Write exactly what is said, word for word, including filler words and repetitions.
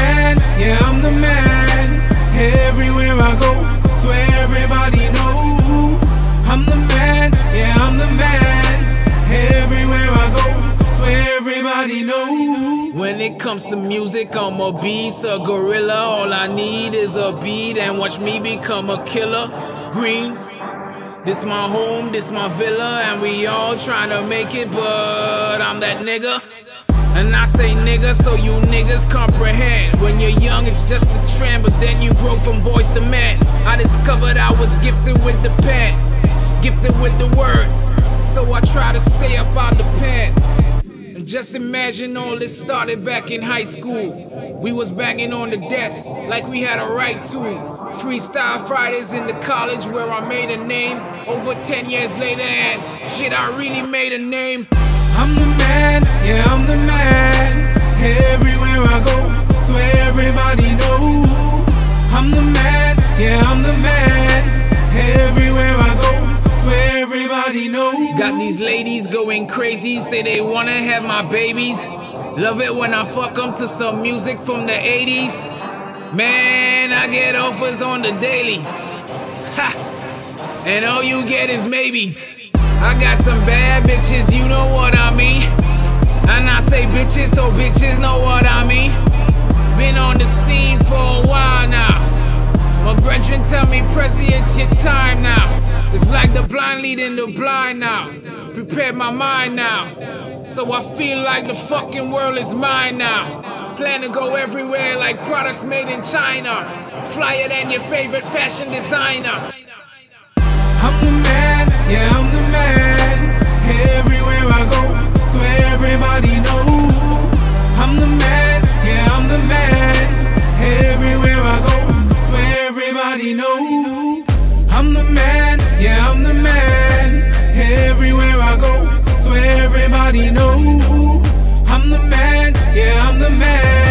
man, yeah, I'm the man. Everywhere I go, swear everybody know. I'm the man, yeah, I'm the man. Everywhere I go, swear everybody know. When it comes to music, I'm a beast, a gorilla. All I need is a beat and watch me become a killer. Greens, this my home, this my villa, and we all trying to make it, but I'm that nigga. And I say nigga so you niggas comprehend. When you're young it's just a trend, but then you grow from boys to men. I discovered I was gifted with the pen, gifted with the words, so I try to stay up out the pen. And just imagine all this started back in high school. We was banging on the desk like we had a right to. Freestyle Fridays in the college where I made a name. Over ten years later and shit, I really made a name. I'm the man, yeah, I'm the man. Everywhere I go, swear everybody know. I'm the man, yeah, I'm the man. Everywhere I go, swear everybody know. Got these ladies going crazy, say they wanna have my babies. Love it when I fuck them to some music from the eighties. Man, I get offers on the dailies. Ha! And all you get is maybes. I got some bad bitches, you know what I mean. And I say bitches, so bitches know what I mean. Been on the scene for a while now. My brethren tell me, Prezi, it's your time now. It's like the blind leading the blind now. Prepare my mind now, so I feel like the fucking world is mine now. Plan to go everywhere like products made in China. Flyer than your favorite fashion designer. I'm the man, yeah, I'm the man. Everywhere I go, swear everybody know. I'm the man, yeah, I'm the man. Everywhere I go, swear everybody know. I'm the man, yeah, I'm the man. Everywhere I go, swear everybody know. I'm the man, yeah, I'm the man.